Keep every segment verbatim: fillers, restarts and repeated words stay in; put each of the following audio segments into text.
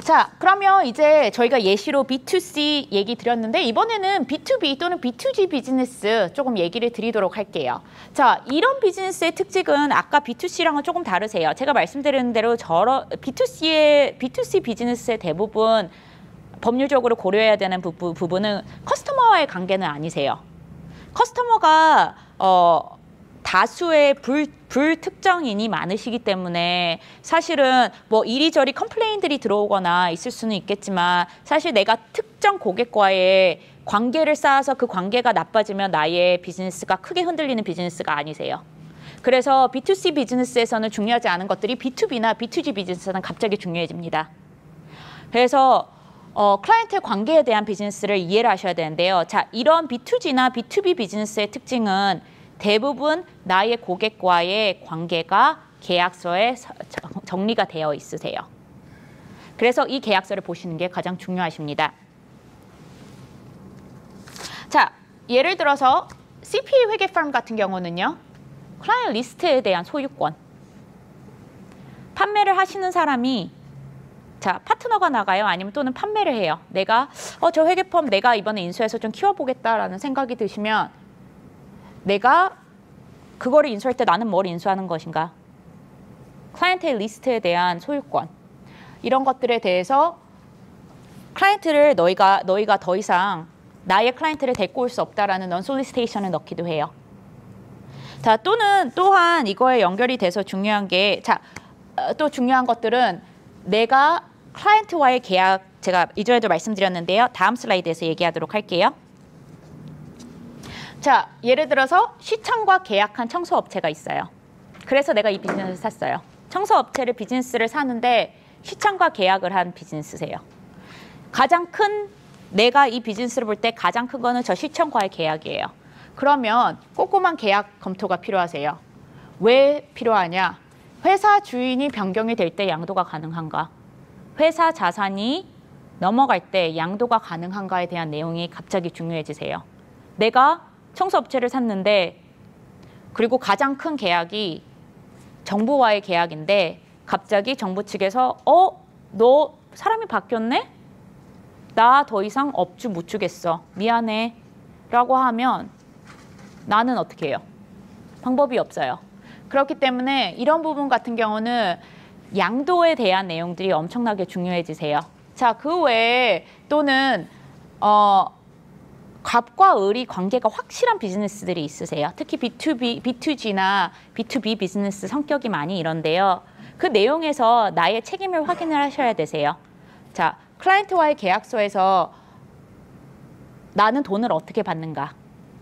자, 그러면 이제 저희가 예시로 비 투 씨 얘기 드렸는데 이번에는 비 투 비 또는 비 투 지 비즈니스 조금 얘기를 드리도록 할게요. 자, 이런 비즈니스의 특징은 아까 비 투 씨랑은 조금 다르세요. 제가 말씀드린 대로 저런 비 투 씨의 비 투 씨 비즈니스의 대부분 법률적으로 고려해야 되는 부분, 부분은 커스터머와의 관계는 아니세요. 커스터머가 어, 다수의 불, 불특정인이 많으시기 때문에 사실은 뭐 이리저리 컴플레인들이 들어오거나 있을 수는 있겠지만 사실 내가 특정 고객과의 관계를 쌓아서 그 관계가 나빠지면 나의 비즈니스가 크게 흔들리는 비즈니스가 아니세요. 그래서 비 투 씨 비즈니스에서는 중요하지 않은 것들이 비 투 비나 비 투 지 비즈니스는 갑자기 중요해집니다. 그래서 어, 클라이언트의 관계에 대한 비즈니스를 이해를 하셔야 되는데요. 자, 이런 비 투 지나 비 투 비 비즈니스의 특징은 대부분 나의 고객과의 관계가 계약서에 정리가 되어 있으세요. 그래서 이 계약서를 보시는 게 가장 중요하십니다. 자, 예를 들어서 씨 피 에이 회계 firm 같은 경우는요. 클라이언트 리스트에 대한 소유권. 판매를 하시는 사람이 자, 파트너가 나가요? 아니면 또는 판매를 해요? 내가 어, 저 회계펌 내가 이번에 인수해서 좀 키워보겠다라는 생각이 드시면 내가 그거를 인수할 때 나는 뭘 인수하는 것인가? 클라이언트의 리스트에 대한 소유권. 이런 것들에 대해서 클라이언트를 너희가 너희가 더 이상 나의 클라이언트를 데리고 올 수 없다라는 non-solicitation 넣기도 해요. 자, 또는 또한 이거에 연결이 돼서 중요한 게 자, 또 중요한 것들은 내가 클라이언트와의 계약, 제가 이전에도 말씀드렸는데요. 다음 슬라이드에서 얘기하도록 할게요. 자, 예를 들어서 시청과 계약한 청소업체가 있어요. 그래서 내가 이 비즈니스를 샀어요. 청소업체를 비즈니스를 사는데 시청과 계약을 한 비즈니스세요. 가장 큰, 내가 이 비즈니스를 볼 때 가장 큰 거는 저 시청과의 계약이에요. 그러면 꼼꼼한 계약 검토가 필요하세요. 왜 필요하냐? 회사 주인이 변경이 될 때 양도가 가능한가? 회사 자산이 넘어갈 때 양도가 가능한가에 대한 내용이 갑자기 중요해지세요. 내가 청소업체를 샀는데 그리고 가장 큰 계약이 정부와의 계약인데 갑자기 정부 측에서 어? 너 사람이 바뀌었네? 나 더 이상 업주 못 주겠어. 미안해. 라고 하면 나는 어떻게 해요? 방법이 없어요. 그렇기 때문에 이런 부분 같은 경우는 양도에 대한 내용들이 엄청나게 중요해지세요. 자, 그 외에 또는 어, 갑과 을이 관계가 확실한 비즈니스들이 있으세요. 특히 비 투 비, 비 투 지나 비 투 비 비즈니스 성격이 많이 이런데요. 그 내용에서 나의 책임을 확인을 하셔야 되세요. 자, 클라이언트와의 계약서에서 나는 돈을 어떻게 받는가?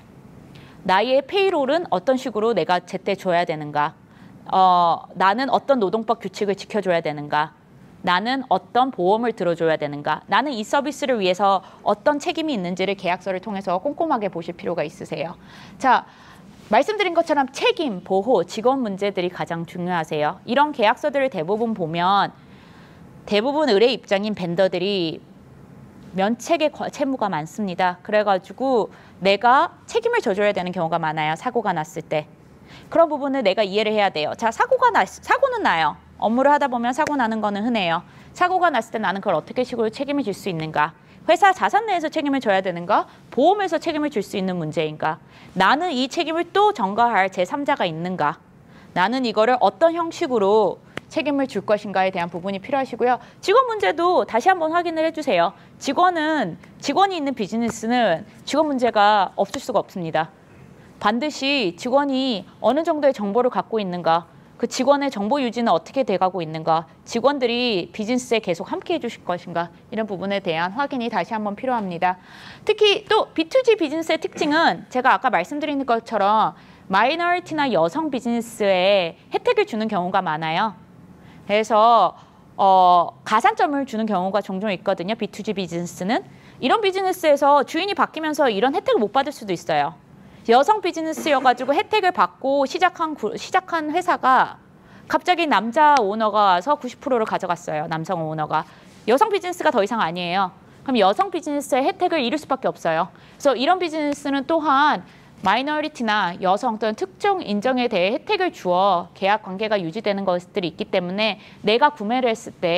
나의 페이롤은 어떤 식으로 내가 제때 줘야 되는가? 어, 나는 어떤 노동법 규칙을 지켜줘야 되는가? 나는 어떤 보험을 들어줘야 되는가? 나는 이 서비스를 위해서 어떤 책임이 있는지를 계약서를 통해서 꼼꼼하게 보실 필요가 있으세요. 자, 말씀드린 것처럼 책임, 보호, 직원 문제들이 가장 중요하세요. 이런 계약서들을 대부분 보면 대부분 의뢰 입장인 벤더들이 면책의 채무가 많습니다. 그래가지고 내가 책임을 져줘야 되는 경우가 많아요. 사고가 났을 때. 그런 부분을 내가 이해를 해야 돼요. 자, 사고가 나, 사고는 나요. 업무를 하다 보면 사고 나는 거는 흔해요. 사고가 났을 때 나는 그걸 어떻게 식으로 책임을 질 수 있는가? 회사 자산 내에서 책임을 져야 되는가? 보험에서 책임을 질 수 있는 문제인가? 나는 이 책임을 또 전가할 제삼자가 있는가? 나는 이거를 어떤 형식으로 책임을 줄 것인가에 대한 부분이 필요하시고요. 직원 문제도 다시 한번 확인을 해주세요. 직원은, 직원이 있는 비즈니스는 직원 문제가 없을 수가 없습니다. 반드시 직원이 어느 정도의 정보를 갖고 있는가, 그 직원의 정보 유지는 어떻게 돼가고 있는가, 직원들이 비즈니스에 계속 함께 해주실 것인가, 이런 부분에 대한 확인이 다시 한번 필요합니다. 특히 또 비 투 지 비즈니스의 특징은 제가 아까 말씀드린 것처럼 마이너리티나 여성 비즈니스에 혜택을 주는 경우가 많아요. 그래서 어, 가산점을 주는 경우가 종종 있거든요. 비 투 지 비즈니스는. 이런 비즈니스에서 주인이 바뀌면서 이런 혜택을 못 받을 수도 있어요. 여성 비즈니스여가지고 혜택을 받고 시작한, 시작한 회사가 갑자기 남자 오너가 와서 구십 퍼센트를 가져갔어요. 남성 오너가. 여성 비즈니스가 더 이상 아니에요. 그럼 여성 비즈니스의 혜택을 잃을 수밖에 없어요. 그래서 이런 비즈니스는 또한 마이너리티나 여성 또는 특정 인정에 대해 혜택을 주어 계약 관계가 유지되는 것들이 있기 때문에 내가 구매를 했을 때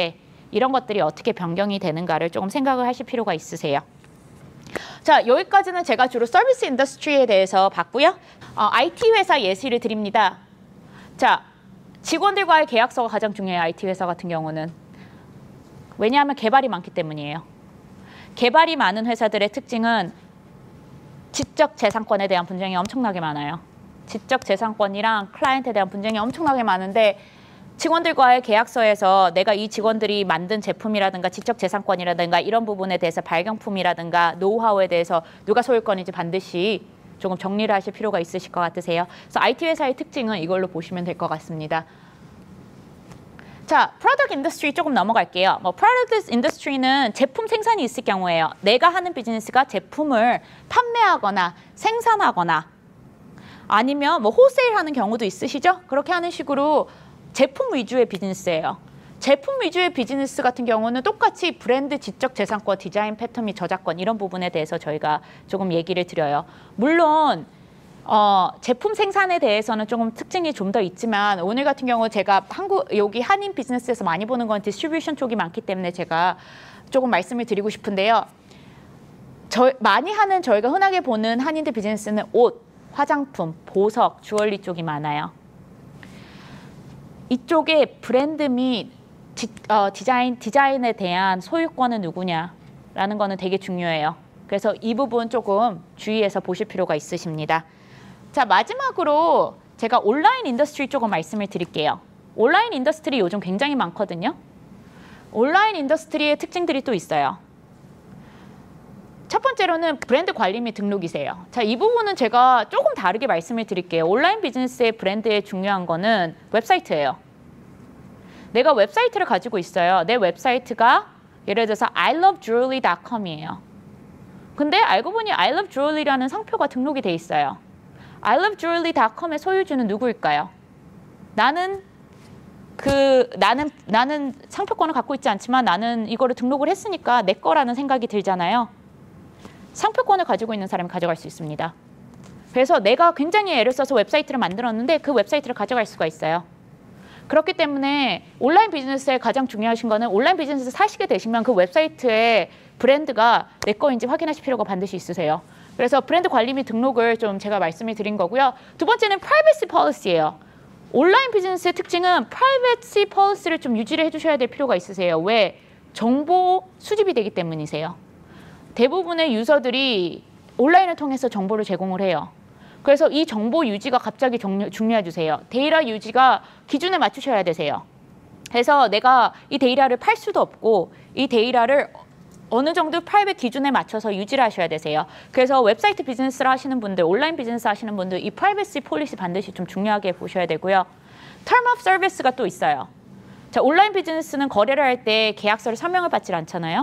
이런 것들이 어떻게 변경이 되는가를 조금 생각을 하실 필요가 있으세요. 자, 여기까지는 제가 주로 서비스 인더스트리에 대해서 봤고요. 어, 아이티 회사 예시를 드립니다. 자, 직원들과의 계약서가 가장 중요해요. 아이티 회사 같은 경우는. 왜냐하면 개발이 많기 때문이에요. 개발이 많은 회사들의 특징은 지적 재산권에 대한 분쟁이 엄청나게 많아요. 지적 재산권이랑 클라이언트에 대한 분쟁이 엄청나게 많은데 직원들과의 계약서에서 내가 이 직원들이 만든 제품이라든가 지적 재산권이라든가 이런 부분에 대해서 발견품이라든가 노하우에 대해서 누가 소유권인지 반드시 조금 정리를 하실 필요가 있으실 것 같으세요. 그래서 아이티 회사의 특징은 이걸로 보시면 될 것 같습니다. 자, 프로덕트 인더스트리 조금 넘어갈게요. 뭐 프로덕트 인더스트리는 제품 생산이 있을 경우에요. 내가 하는 비즈니스가 제품을 판매하거나 생산하거나 아니면 뭐 호세일 하는 경우도 있으시죠? 그렇게 하는 식으로 제품 위주의 비즈니스예요. 제품 위주의 비즈니스 같은 경우는 똑같이 브랜드 지적 재산권, 디자인 패턴 및 저작권 이런 부분에 대해서 저희가 조금 얘기를 드려요. 물론 어, 제품 생산에 대해서는 조금 특징이 좀 더 있지만 오늘 같은 경우 제가 한국 여기 한인 비즈니스에서 많이 보는 건 디스트리뷰션 쪽이 많기 때문에 제가 조금 말씀을 드리고 싶은데요. 저, 많이 하는 저희가 흔하게 보는 한인들 비즈니스는 옷, 화장품, 보석, 주얼리 쪽이 많아요. 이쪽에 브랜드 및 디, 어, 디자인, 디자인에 대한 소유권은 누구냐라는 거는 되게 중요해요. 그래서 이 부분 조금 주의해서 보실 필요가 있으십니다. 자, 마지막으로 제가 온라인 인더스트리 조금 말씀을 드릴게요. 온라인 인더스트리 요즘 굉장히 많거든요. 온라인 인더스트리의 특징들이 또 있어요. 첫 번째로는 브랜드 관리 및 등록이세요. 자, 이 부분은 제가 조금 다르게 말씀을 드릴게요. 온라인 비즈니스의 브랜드에 중요한 거는 웹사이트예요. 내가 웹사이트를 가지고 있어요. 내 웹사이트가 예를 들어서 아이 러브 주얼리 닷 컴이에요. 근데 알고 보니 아이 러브 주얼리라는 상표가 등록이 돼 있어요. 아이 러브 주얼리 닷 컴의 소유주는 누구일까요? 나는 그 나는 나는 상표권을 갖고 있지 않지만 나는 이거를 등록을 했으니까 내 거라는 생각이 들잖아요. 상표권을 가지고 있는 사람이 가져갈 수 있습니다. 그래서 내가 굉장히 애를 써서 웹사이트를 만들었는데 그 웹사이트를 가져갈 수가 있어요. 그렇기 때문에 온라인 비즈니스에 가장 중요하신 거는 온라인 비즈니스 사시게 되시면 그 웹사이트의 브랜드가 내 거인지 확인하실 필요가 반드시 있으세요. 그래서 브랜드 관리 및 등록을 좀 제가 말씀을 드린 거고요. 두 번째는 프라이버시 폴리시예요. 온라인 비즈니스의 특징은 프라이버시 폴리시를 좀 유지를 해주셔야 될 필요가 있으세요. 왜? 정보 수집이 되기 때문이세요. 대부분의 유저들이 온라인을 통해서 정보를 제공을 해요. 그래서 이 정보 유지가 갑자기 중요해지세요. 데이터 유지가 기준에 맞추셔야 되세요. 그래서 내가 이 데이터를 팔 수도 없고 이 데이터를 어느 정도 프라이빗 기준에 맞춰서 유지를 하셔야 되세요. 그래서 웹사이트 비즈니스를 하시는 분들, 온라인 비즈니스 하시는 분들 이 프라이버시 폴리시 반드시 좀 중요하게 보셔야 되고요. term of service가 또 있어요. 자, 온라인 비즈니스는 거래를 할 때 계약서를 서명을 받질 않잖아요.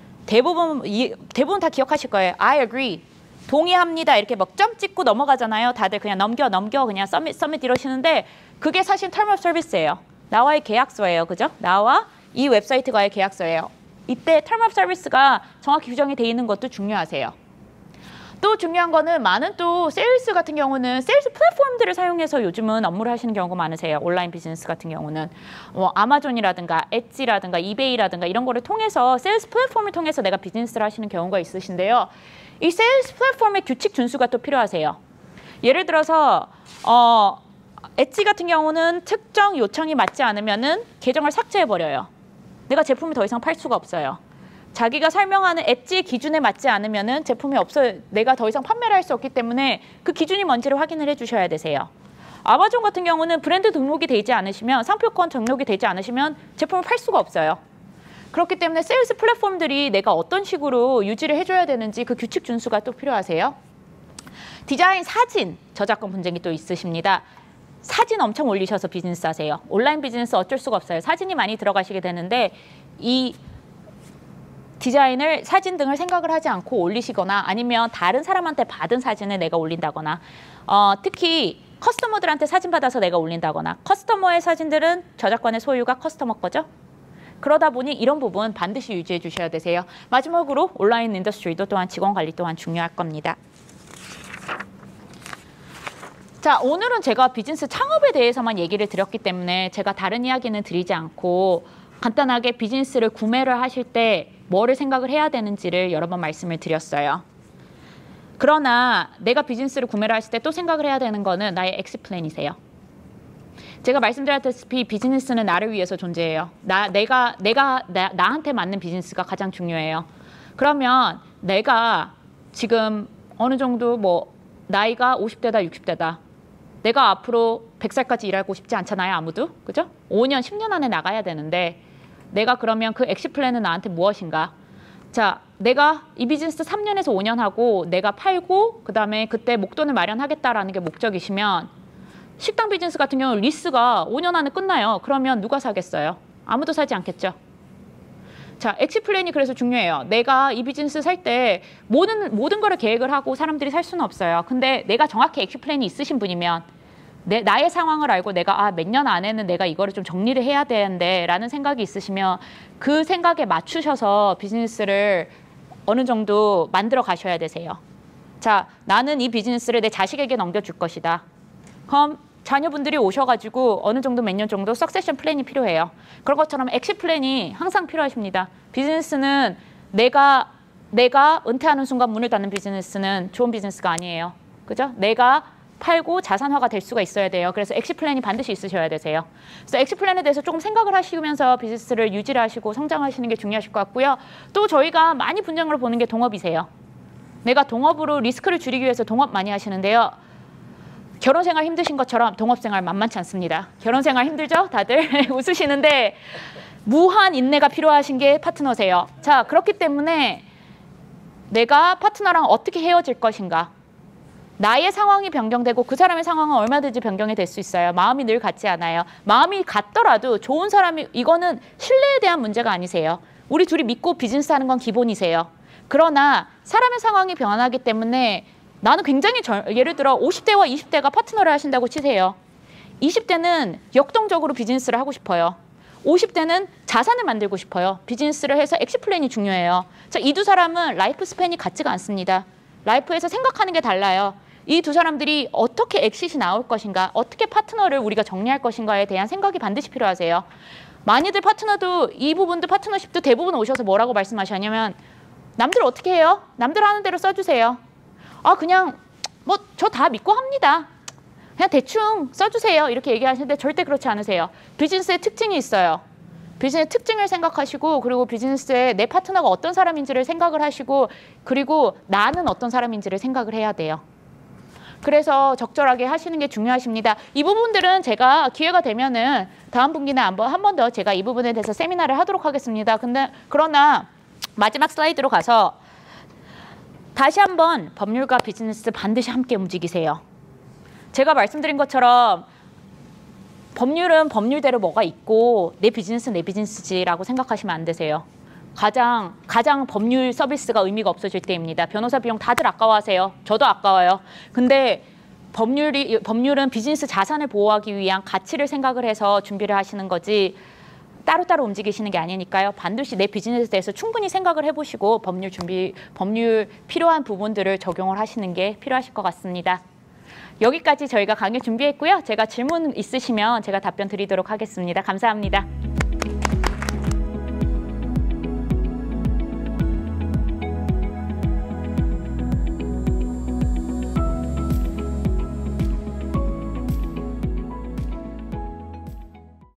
대부분 이, 대부분 다 기억하실 거예요. I agree. 동의합니다. 이렇게 막 점 찍고 넘어가잖아요. 다들 그냥 넘겨 넘겨 그냥 서밋 서밋 이러시는데 그게 사실 term of service예요. 나와의 계약서예요. 그죠? 나와 이 웹사이트과의 계약서예요. 이때 term of service가 정확히 규정이 돼 있는 것도 중요하세요. 또 중요한 거는 많은 또 세일스 같은 경우는 세일스 플랫폼들을 사용해서 요즘은 업무를 하시는 경우가 많으세요. 온라인 비즈니스 같은 경우는 뭐 아마존이라든가 엣지라든가 이베이라든가 이런 거를 통해서 세일스 플랫폼을 통해서 내가 비즈니스를 하시는 경우가 있으신데요. 이 세일스 플랫폼의 규칙 준수가 또 필요하세요. 예를 들어서 어, 엣지 같은 경우는 특정 요청이 맞지 않으면은 계정을 삭제해버려요. 내가 제품을 더 이상 팔 수가 없어요. 자기가 설명하는 엣지 기준에 맞지 않으면은 제품이 없어 내가 더 이상 판매를 할 수 없기 때문에 그 기준이 뭔지를 확인을 해주셔야 되세요. 아마존 같은 경우는 브랜드 등록이 되지 않으시면 상표권 등록이 되지 않으시면 제품을 팔 수가 없어요. 그렇기 때문에 세일스 플랫폼들이 내가 어떤 식으로 유지를 해줘야 되는지 그 규칙 준수가 또 필요하세요. 디자인, 사진, 저작권 분쟁이 또 있으십니다. 사진 엄청 올리셔서 비즈니스 하세요. 온라인 비즈니스 어쩔 수가 없어요. 사진이 많이 들어가시게 되는데 이 디자인을 사진 등을 생각을 하지 않고 올리시거나 아니면 다른 사람한테 받은 사진을 내가 올린다거나 어, 특히 커스터머들한테 사진 받아서 내가 올린다거나 커스터머의 사진들은 저작권의 소유가 커스터머 거죠. 그러다 보니 이런 부분 반드시 유지해 주셔야 되세요. 마지막으로 온라인 인더스트리도 또한 직원 관리 또한 중요할 겁니다. 자, 오늘은 제가 비즈니스 창업에 대해서만 얘기를 드렸기 때문에 제가 다른 이야기는 드리지 않고 간단하게 비즈니스를 구매를 하실 때 뭐를 생각을 해야 되는지를 여러 번 말씀을 드렸어요. 그러나 내가 비즈니스를 구매를 하실 때 또 생각을 해야 되는 거는 나의 엑시 플랜이세요. 제가 말씀드렸다시피 비즈니스는 나를 위해서 존재해요. 나, 내가, 내가 나, 나한테 맞는 비즈니스가 가장 중요해요. 그러면 내가 지금 어느 정도 뭐 나이가 오십 대다 육십 대다 내가 앞으로 백 살까지 일하고 싶지 않잖아요. 아무도. 그죠? 오 년, 십 년 안에 나가야 되는데 내가 그러면 그 엑시 플랜은 나한테 무엇인가? 자, 내가 이 비즈니스 삼 년에서 오 년 하고 내가 팔고 그다음에 그때 목돈을 마련하겠다라는 게 목적이시면 식당 비즈니스 같은 경우는 리스가 오 년 안에 끝나요. 그러면 누가 사겠어요? 아무도 사지 않겠죠. 자, 엑시 플랜이 그래서 중요해요. 내가 이 비즈니스 살 때 모든 모든 거를 계획을 하고 사람들이 살 수는 없어요. 근데 내가 정확히 엑시 플랜이 있으신 분이면 내, 나의 상황을 알고 내가 아, 몇 년 안에는 내가 이거를 좀 정리를 해야 되는데 라는 생각이 있으시면 그 생각에 맞추셔서 비즈니스를 어느 정도 만들어 가셔야 되세요. 자, 나는 이 비즈니스를 내 자식에게 넘겨줄 것이다. 그럼 자녀분들이 오셔가지고 어느 정도 몇 년 정도 석세션 플랜이 필요해요. 그런 것처럼 엑시 플랜이 항상 필요하십니다. 비즈니스는 내가 내가 은퇴하는 순간 문을 닫는 비즈니스는 좋은 비즈니스가 아니에요. 그죠? 내가 팔고 자산화가 될 수가 있어야 돼요. 그래서 엑시 플랜이 반드시 있으셔야 되세요. 그래서 엑시 플랜에 대해서 조금 생각을 하시면서 비즈니스를 유지를 하시고 성장하시는 게 중요하실 것 같고요. 또 저희가 많이 분쟁으로 보는 게 동업이세요. 내가 동업으로 리스크를 줄이기 위해서 동업 많이 하시는데요. 결혼 생활 힘드신 것처럼 동업 생활 만만치 않습니다. 결혼 생활 힘들죠? 다들 웃으시는데 무한 인내가 필요하신 게 파트너세요. 자, 그렇기 때문에 내가 파트너랑 어떻게 헤어질 것인가? 나의 상황이 변경되고 그 사람의 상황은 얼마든지 변경이 될 수 있어요. 마음이 늘 같지 않아요. 마음이 같더라도 좋은 사람이 이거는 신뢰에 대한 문제가 아니세요. 우리 둘이 믿고 비즈니스 하는 건 기본이세요. 그러나 사람의 상황이 변하기 때문에 나는 굉장히 절, 예를 들어 오십 대와 이십 대가 파트너를 하신다고 치세요. 이십 대는 역동적으로 비즈니스를 하고 싶어요. 오십 대는 자산을 만들고 싶어요. 비즈니스를 해서 엑시 플랜이 중요해요. 자, 이 두 사람은 라이프 스팬이 같지가 않습니다. 라이프에서 생각하는 게 달라요. 이 두 사람들이 어떻게 엑싯이 나올 것인가, 어떻게 파트너를 우리가 정리할 것인가에 대한 생각이 반드시 필요하세요. 많이들 파트너도 이 부분도 파트너십도 대부분 오셔서 뭐라고 말씀하시냐면 남들 어떻게 해요? 남들 하는 대로 써주세요. 아, 그냥 뭐 저 다 믿고 합니다. 그냥 대충 써주세요. 이렇게 얘기하시는데 절대 그렇지 않으세요. 비즈니스의 특징이 있어요. 비즈니스 특징을 생각하시고 그리고 비즈니스에 내 파트너가 어떤 사람인지를 생각을 하시고 그리고 나는 어떤 사람인지를 생각을 해야 돼요. 그래서 적절하게 하시는 게 중요하십니다. 이 부분들은 제가 기회가 되면은 다음 분기나 한번 한 번 더 제가 이 부분에 대해서 세미나를 하도록 하겠습니다. 근데 그러나 마지막 슬라이드로 가서 다시 한번 법률과 비즈니스 반드시 함께 움직이세요. 제가 말씀드린 것처럼 법률은 법률대로 뭐가 있고 내 비즈니스는 내 비즈니스지라고 생각하시면 안 되세요. 가장 가장 법률 서비스가 의미가 없어질 때입니다. 변호사 비용 다들 아까워하세요. 저도 아까워요. 근데 법률이 법률은 비즈니스 자산을 보호하기 위한 가치를 생각을 해서 준비를 하시는 거지 따로따로 움직이시는 게 아니니까요. 반드시 내 비즈니스에 대해서 충분히 생각을 해보시고 법률 준비, 법률 필요한 부분들을 적용을 하시는 게 필요하실 것 같습니다. 여기까지 저희가 강의 준비했고요. 제가 질문 있으시면 제가 답변 드리도록 하겠습니다. 감사합니다.